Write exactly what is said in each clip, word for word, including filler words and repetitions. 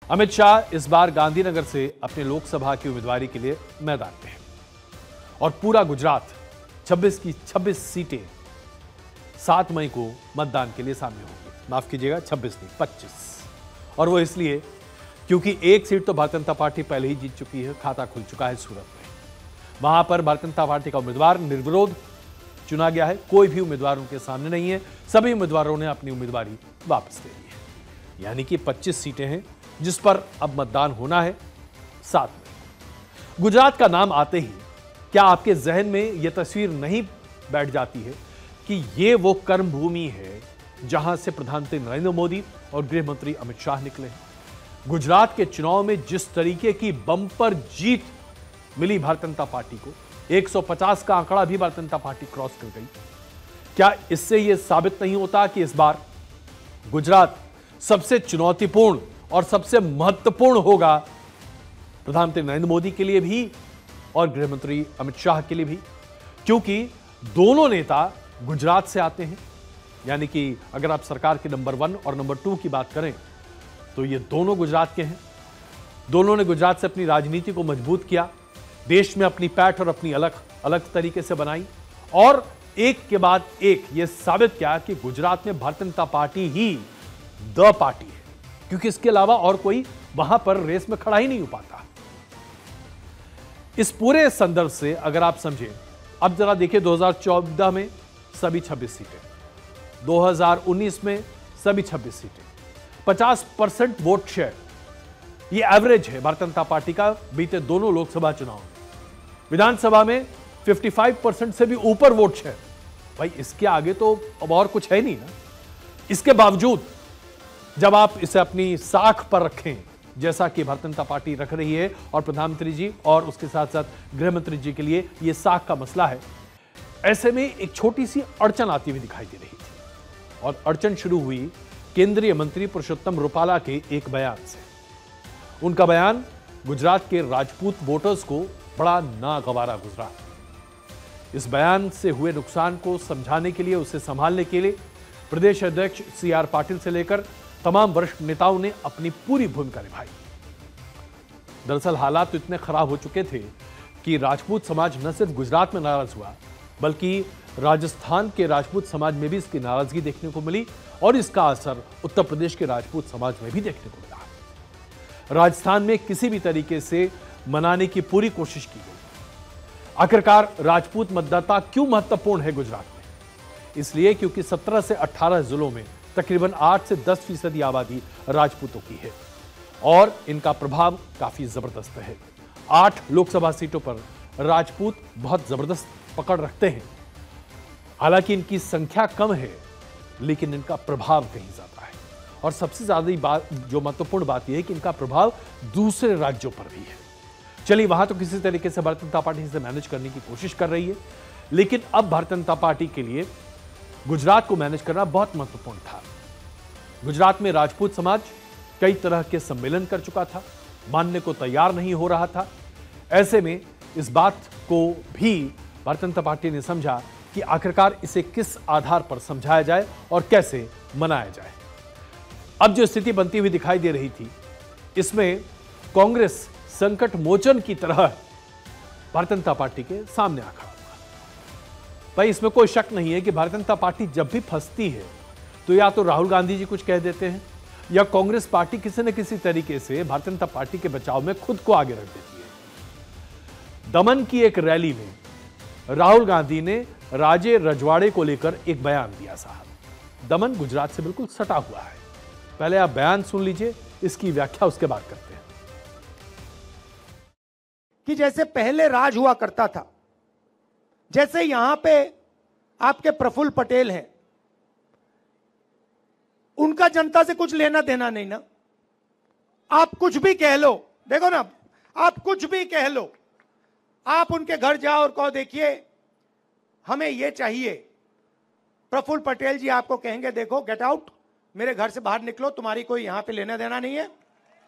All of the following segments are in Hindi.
अमित शाह इस बार गांधीनगर से अपने लोकसभा की उम्मीदवारी के लिए मैदान में हैं और पूरा गुजरात छब्बीस की छब्बीस सीटें सात मई को मतदान के लिए सामने होंगी। माफ कीजिएगा, छब्बीस नहीं पच्चीस। और वो इसलिए क्योंकि एक सीट तो भारतीय जनता पार्टी पहले ही जीत चुकी है, खाता खुल चुका है सूरत में। वहां पर भारतीय जनता पार्टी का उम्मीदवार निर्विरोध चुना गया है, कोई भी उम्मीदवार उनके सामने नहीं है। सभी उम्मीदवारों ने अपनी उम्मीदवारी वापस ले ली है, यानी कि पच्चीस सीटें हैं जिस पर अब मतदान होना है सात मई। गुजरात का नाम आते ही क्या आपके जहन में यह तस्वीर नहीं बैठ जाती है कि यह वो कर्म भूमि है जहां से प्रधानमंत्री नरेंद्र मोदी और गृह मंत्री अमित शाह निकले हैं। गुजरात के चुनाव में जिस तरीके की बम्पर जीत मिली भारतीय जनता पार्टी को, एक सौ पचास का आंकड़ा भी भारतीय जनता पार्टी क्रॉस कर गई। क्या इससे यह साबित नहीं होता कि इस बार गुजरात सबसे चुनौतीपूर्ण और सबसे महत्वपूर्ण होगा प्रधानमंत्री नरेंद्र मोदी के लिए भी और गृह मंत्री अमित शाह के लिए भी, क्योंकि दोनों नेता गुजरात से आते हैं। यानी कि अगर आप सरकार के नंबर वन और नंबर टू की बात करें तो ये दोनों गुजरात के हैं। दोनों ने गुजरात से अपनी राजनीति को मजबूत किया, देश में अपनी पैठ और अपनी अलग अलग तरीके से बनाई और एक के बाद एक ये साबित किया कि गुजरात में Bharatiya Janata party he the party है, क्योंकि इसके अलावा और कोई वहां पर रेस में खड़ा ही नहीं हो पाता। इस पूरे संदर्भ से अगर आप समझें, अब जरा देखिए दो हज़ार चौदह में सभी छब्बीस सीटें, दो हज़ार उन्नीस में सभी छब्बीस सीटें, पचास परसेंट वोट शेयर, ये एवरेज है भारतीय जनता पार्टी का बीते दोनों लोकसभा चुनाव में। विधानसभा में पचपन परसेंट से भी ऊपर वोट शेयर। भाई इसके आगे तो अब और कुछ है नहीं ना। इसके बावजूद जब आप इसे अपनी साख पर रखें, जैसा कि भारतीय जनता पार्टी रख रही है और प्रधानमंत्री जी और उसके साथ साथ गृह मंत्री जी के लिए यह साख का मसला है, ऐसे में एक छोटी सी अड़चन आती हुई दिखाई दे रही थी। और अड़चन शुरू हुई केंद्रीय मंत्री पुरुषोत्तम रुपाला के एक बयान से। उनका बयान गुजरात के राजपूत वोटर्स को बड़ा नागवारा गुजरा। इस बयान से हुए नुकसान को समझाने के लिए, उसे संभालने के लिए प्रदेश अध्यक्ष सी आर पाटिल से लेकर तमाम वरिष्ठ नेताओं ने अपनी पूरी भूमिका निभाई। दरअसल हालात तो इतने खराब हो चुके थे कि राजपूत समाज न सिर्फ गुजरात में नाराज हुआ, बल्कि राजस्थान के राजपूत समाज में भी इसकी नाराजगी देखने को मिली और इसका असर उत्तर प्रदेश के राजपूत समाज में भी देखने को मिला। राजस्थान में किसी भी तरीके से मनाने की पूरी कोशिश की गई। आखिरकार राजपूत मतदाता क्यों महत्वपूर्ण है गुजरात में? इसलिए क्योंकि सत्रह से अठारह जिलों में तकरीबन आठ से दस फीसदी आबादी राजपूतों की है और इनका प्रभाव काफी जबरदस्त है। आठ लोकसभा सीटों पर राजपूत बहुत जबरदस्त पकड़ रखते हैं। हालांकि इनकी संख्या कम है, लेकिन इनका प्रभाव कहीं ज्यादा है। और सबसे ज्यादा बात, जो महत्वपूर्ण बात यह है कि इनका प्रभाव दूसरे राज्यों पर भी है। चलिए, वहां तो किसी तरीके से भारतीय जनता पार्टी से मैनेज करने की कोशिश कर रही है, लेकिन अब भारतीय जनता पार्टी के लिए गुजरात को मैनेज करना बहुत महत्वपूर्ण था। गुजरात में राजपूत समाज कई तरह के सम्मेलन कर चुका था, मानने को तैयार नहीं हो रहा था। ऐसे में इस बात को भी भारतीय जनता पार्टी ने समझा कि आखिरकार इसे किस आधार पर समझाया जाए और कैसे मनाया जाए। अब जो स्थिति बनती हुई दिखाई दे रही थी, इसमें कांग्रेस संकट मोचन की तरह भारतीय जनता पार्टी के सामने आ खड़ा हुआ। भाई इसमें कोई शक नहीं है कि भारतीय जनता पार्टी जब भी फंसती है तो या तो राहुल गांधी जी कुछ कह देते हैं या कांग्रेस पार्टी किसी न किसी तरीके से भारतीय जनता पार्टी के बचाव में खुद को आगे रख देती है। दमन की एक रैली में राहुल गांधी ने राजे रजवाड़े को लेकर एक बयान दिया। साहब, दमन गुजरात से बिल्कुल सटा हुआ है। पहले आप बयान सुन लीजिए, इसकी व्याख्या उसके बाद करते हैं। कि जैसे पहले राज हुआ करता था, जैसे यहां पे आपके प्रफुल्ल पटेल हैं, उनका जनता से कुछ लेना देना नहीं ना। आप कुछ भी कह लो, देखो ना, आप कुछ भी कह लो, आप उनके घर जाओ और कहो देखिए हमें ये चाहिए, प्रफुल्ल पटेल जी आपको कहेंगे देखो गेट आउट, मेरे घर से बाहर निकलो, तुम्हारी कोई यहां पे लेना देना नहीं है,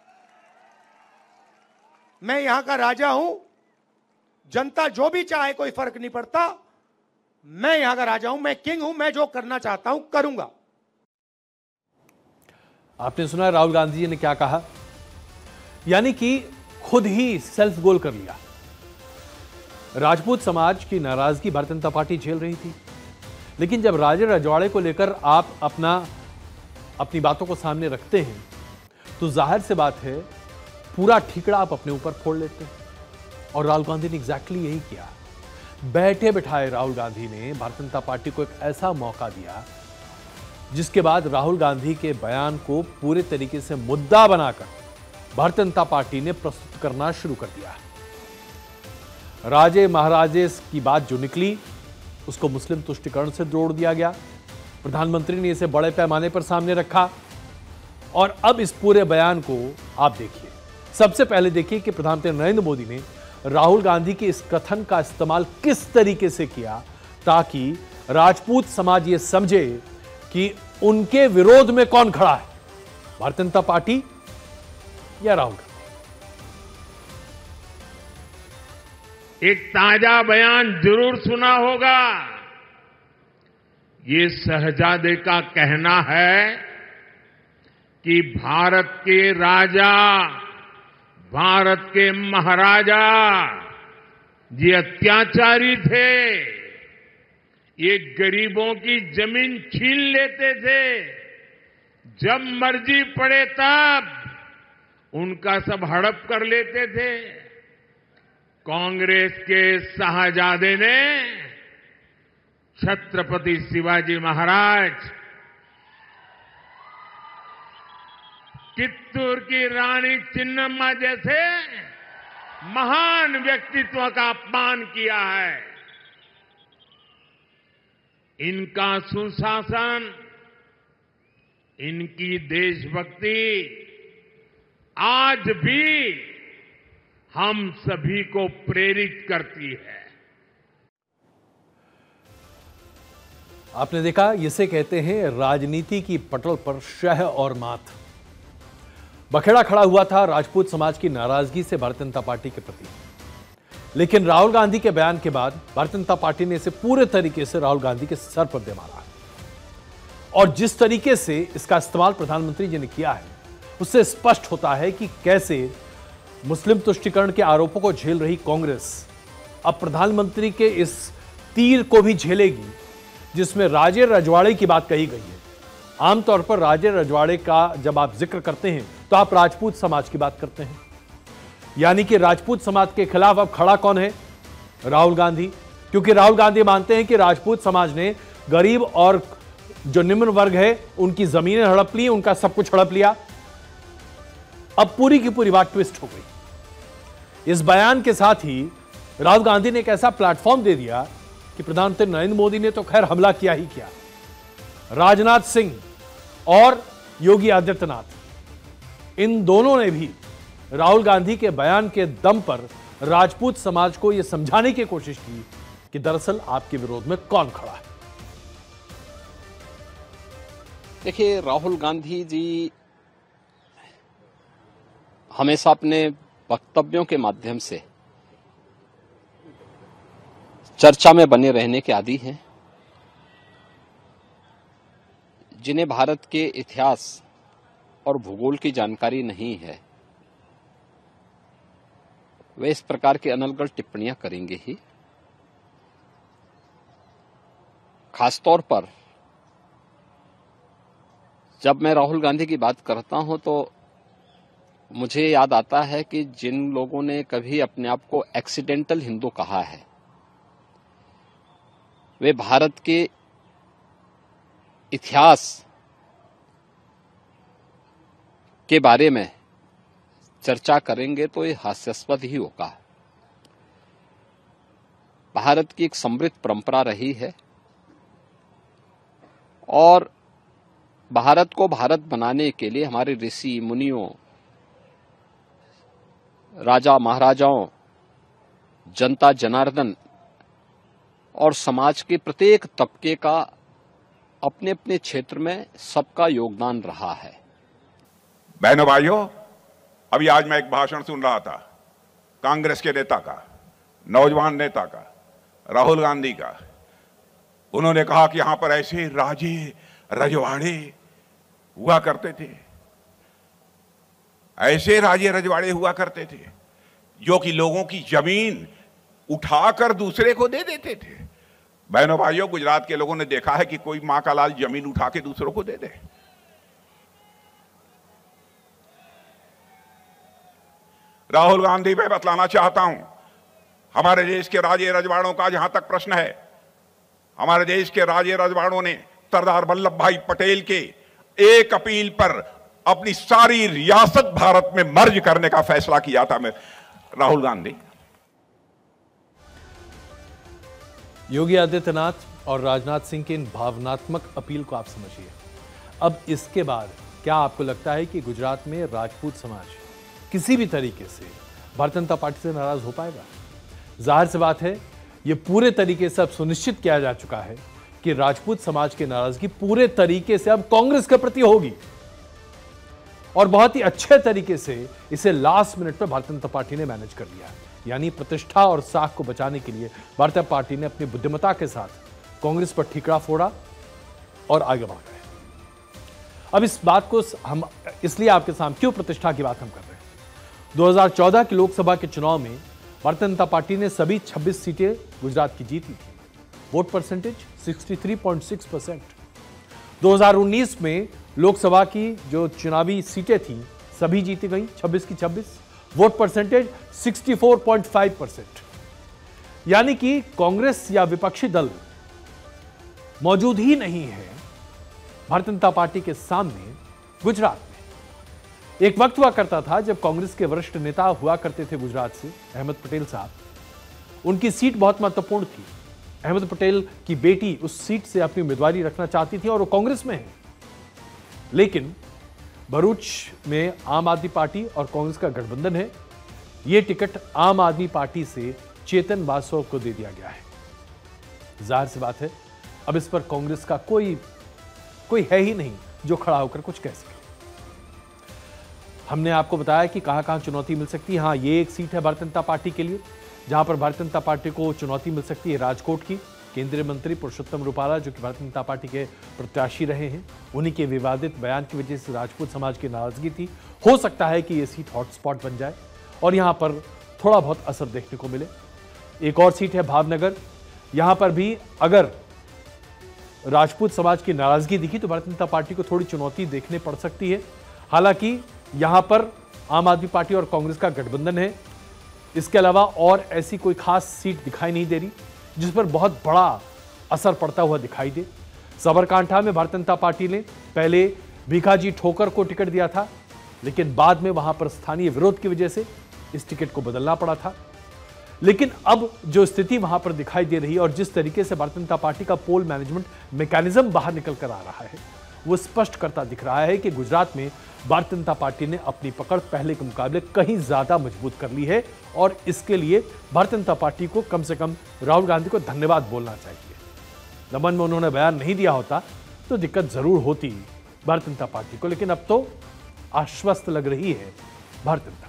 मैं यहां का राजा हूं, जनता जो भी चाहे कोई फर्क नहीं पड़ता, मैं यहां का राजा हूं, मैं किंग हूं, मैं जो करना चाहता हूं करूंगा। आपने सुना राहुल गांधी जी ने क्या कहा यानी कि खुद ही सेल्फ गोल कर लिया। राजपूत समाज की नाराजगी भारतीय जनता पार्टी झेल रही थी, लेकिन जब राजे रजवाड़े को लेकर आप अपना अपनी बातों को सामने रखते हैं तो जाहिर से बात है पूरा ठीकड़ा आप अपने ऊपर फोड़ लेते हैं। और राहुल गांधी ने एग्जैक्टली यही किया। बैठे बिठाए राहुल गांधी ने भारतीय जनता पार्टी को एक ऐसा मौका दिया जिसके बाद राहुल गांधी के बयान को पूरे तरीके से मुद्दा बनाकर भारतीय जनता पार्टी ने प्रस्तुत करना शुरू कर दिया। राजे महाराजे की बात जो निकली उसको मुस्लिम तुष्टिकरण से जोड़ दिया गया। प्रधानमंत्री ने इसे बड़े पैमाने पर सामने रखा और अब इस पूरे बयान को आप देखिए। सबसे पहले देखिए कि प्रधानमंत्री नरेंद्र मोदी ने राहुल गांधी के इस कथन का इस्तेमाल किस तरीके से किया ताकि राजपूत समाज यह समझे कि उनके विरोध में कौन खड़ा है, भारतीय जनता पार्टी या राहुल गांधी। एक ताजा बयान जरूर सुना होगा। ये शहजादे का कहना है कि भारत के राजा, भारत के महाराजा ये अत्याचारी थे, ये गरीबों की जमीन छीन लेते थे, जब मर्जी पड़े तब उनका सब हड़प कर लेते थे। कांग्रेस के शाहजादे ने छत्रपति शिवाजी महाराज, कित्तूर की रानी चिन्नम्मा जैसे महान व्यक्तित्व का अपमान किया है। इनका सुशासन, इनकी देशभक्ति आज भी हम सभी को प्रेरित करती है। आपने देखा, इसे कहते हैं राजनीति की पटल पर शह और माथ। बखेड़ा खड़ा हुआ था राजपूत समाज की नाराजगी से भारतीय जनता पार्टी के प्रति, लेकिन राहुल गांधी के बयान के बाद भारतीय जनता पार्टी ने इसे पूरे तरीके से राहुल गांधी के सर पर दे मारा। और जिस तरीके से इसका इस्तेमाल प्रधानमंत्री जी ने किया है उससे स्पष्ट होता है कि कैसे मुस्लिम तुष्टिकरण के आरोपों को झेल रही कांग्रेस अब प्रधानमंत्री के इस तीर को भी झेलेगी जिसमें राजे रजवाड़े की बात कही गई है। आमतौर पर राजे रजवाड़े का जब आप जिक्र करते हैं तो आप राजपूत समाज की बात करते हैं, यानी कि राजपूत समाज के खिलाफ अब खड़ा कौन है? राहुल गांधी। क्योंकि राहुल गांधी मानते हैं कि राजपूत समाज ने गरीब और जो निम्न वर्ग है उनकी जमीनें हड़प ली, उनका सब कुछ हड़प लिया। अब पूरी की पूरी बात ट्विस्ट हो गई। इस बयान के साथ ही राहुल गांधी ने एक ऐसा प्लेटफॉर्म दे दिया कि प्रधानमंत्री नरेंद्र मोदी ने तो खैर हमला किया ही किया, राजनाथ सिंह और योगी आदित्यनाथ, इन दोनों ने भी राहुल गांधी के बयान के दम पर राजपूत समाज को यह समझाने की कोशिश की कि दरअसल आपके विरोध में कौन खड़ा है। देखिए, राहुल गांधी जी हमेशा अपने वक्तव्यों के माध्यम से चर्चा में बने रहने के आदी हैं। जिन्हें भारत के इतिहास और भूगोल की जानकारी नहीं है वे इस प्रकार की अनर्गल टिप्पणियां करेंगे ही। खासतौर पर जब मैं राहुल गांधी की बात करता हूं तो मुझे याद आता है कि जिन लोगों ने कभी अपने आप को एक्सीडेंटल हिंदू कहा है वे भारत के इतिहास के बारे में चर्चा करेंगे तो ये हास्यास्पद ही होगा। भारत की एक समृद्ध परंपरा रही है और भारत को भारत बनाने के लिए हमारे ऋषि मुनियों, राजा महाराजाओं, जनता जनार्दन और समाज के प्रत्येक तबके का अपने अपने क्षेत्र में सबका योगदान रहा है। बहनों भाइयों, अभी आज मैं एक भाषण सुन रहा था कांग्रेस के नेता का, नौजवान नेता का, राहुल गांधी का। उन्होंने कहा कि यहां पर ऐसे राजे रजवाड़े हुआ करते थे। ऐसे राजे रजवाड़े हुआ करते थे जो कि लोगों की जमीन उठाकर दूसरे को दे देते थे। बहनों भाइयों, गुजरात के लोगों ने देखा है कि कोई मां का लाल जमीन उठा के दूसरों को दे दे। राहुल गांधी मैं बतलाना चाहता हूं, हमारे देश के राजे रजवाड़ों का जहां तक प्रश्न है, हमारे देश के राजे रजवाड़ों ने सरदार वल्लभ भाई पटेल के एक अपील पर अपनी सारी रियासत भारत में मर्ज करने का फैसला किया था। मैं राहुल गांधी, योगी आदित्यनाथ और राजनाथ सिंह की इन भावनात्मक अपील को आप समझिए। अब इसके बाद क्या आपको लगता है कि गुजरात में राजपूत समाज किसी भी तरीके से भारतीय जनता पार्टी से नाराज हो पाएगा? जाहिर सी बात है, यह पूरे तरीके से अब सुनिश्चित किया जा चुका है कि राजपूत समाज की नाराजगी पूरे तरीके से अब कांग्रेस के प्रति होगी और बहुत ही अच्छे तरीके से इसे लास्ट मिनट पर भारतीय जनता पार्टी ने मैनेज कर लिया। यानी प्रतिष्ठा और साख को बचाने के लिए भारतीय पार्टी ने अपनी बुद्धिमत्ता के साथ कांग्रेस पर ठीकरा फोड़ा और आगे बढ़ गए। अब इस बात को हम इसलिए आपके सामने क्यों प्रतिष्ठा की बात हम कर रहे हैं? दो हज़ार चौदह के लोकसभा के चुनाव में भारतीय जनता पार्टी ने सभी छब्बीस सीटें गुजरात की जीती थी। वोट परसेंटेज तिरसठ पॉइंट छह परसेंट। दो हज़ार उन्नीस में लोकसभा की जो चुनावी सीटें थी सभी जीती गई, छब्बीस की छब्बीस। वोट परसेंटेज चौंसठ पॉइंट पाँच परसेंट। यानी कि कांग्रेस या विपक्षी दल मौजूद ही नहीं है भारतीय जनता पार्टी के सामने गुजरात में। एक वक्त हुआ करता था जब कांग्रेस के वरिष्ठ नेता हुआ करते थे गुजरात से, अहमद पटेल साहब। उनकी सीट बहुत महत्वपूर्ण थी। अहमद पटेल की बेटी उस सीट से अपनी उम्मीदवारी रखना चाहती थी और वो कांग्रेस में है। लेकिन भरूच में आम आदमी पार्टी और कांग्रेस का गठबंधन है। यह टिकट आम आदमी पार्टी से चेतन बासव को दे दिया गया है। जाहिर सी बात है, अब इस पर कांग्रेस का कोई कोई है ही नहीं जो खड़ा होकर कुछ कह सके। हमने आपको बताया कि कहां कहां चुनौती मिल सकती है। हाँ, ये एक सीट है भारतीय जनता पार्टी के लिए जहां पर भारतीय जनता पार्टी को चुनौती मिल सकती है राजकोट की। केंद्रीय मंत्री पुरुषोत्तम रूपाला जो कि भारतीय जनता पार्टी के प्रत्याशी रहे हैं, उन्हीं के विवादित बयान की वजह से राजपूत समाज की नाराजगी थी। हो सकता है कि ये सीट हॉटस्पॉट बन जाए और यहां पर थोड़ा बहुत असर देखने को मिले। एक और सीट है भावनगर। यहां पर भी अगर राजपूत समाज की नाराजगी दिखी तो भारतीय जनता पार्टी को थोड़ी चुनौती देखने पड़ सकती है। हालांकि यहां पर आम आदमी पार्टी और कांग्रेस का गठबंधन है। इसके अलावा और ऐसी कोई खास सीट दिखाई नहीं दे रही जिस पर बहुत बड़ा असर पड़ता हुआ दिखाई दे। साबरकांठा में भारतीय जनता पार्टी ने पहले भीखाजी ठोकर को टिकट दिया था, लेकिन बाद में वहां पर स्थानीय विरोध की वजह से इस टिकट को बदलना पड़ा था। लेकिन अब जो स्थिति वहां पर दिखाई दे रही है और जिस तरीके से भारतीय जनता पार्टी का पोल मैनेजमेंट मैकेनिज्म बाहर निकल कर आ रहा है, वो स्पष्ट करता दिख रहा है कि गुजरात में भारतीय जनता पार्टी ने अपनी पकड़ पहले के मुकाबले कहीं ज्यादा मजबूत कर ली है और इसके लिए भारतीय जनता पार्टी को कम से कम राहुल गांधी को धन्यवाद बोलना चाहिए। दमन में उन्होंने बयान नहीं दिया होता तो दिक्कत जरूर होती भारतीय जनता पार्टी को, लेकिन अब तो आश्वस्त लग रही है भारतीय जनता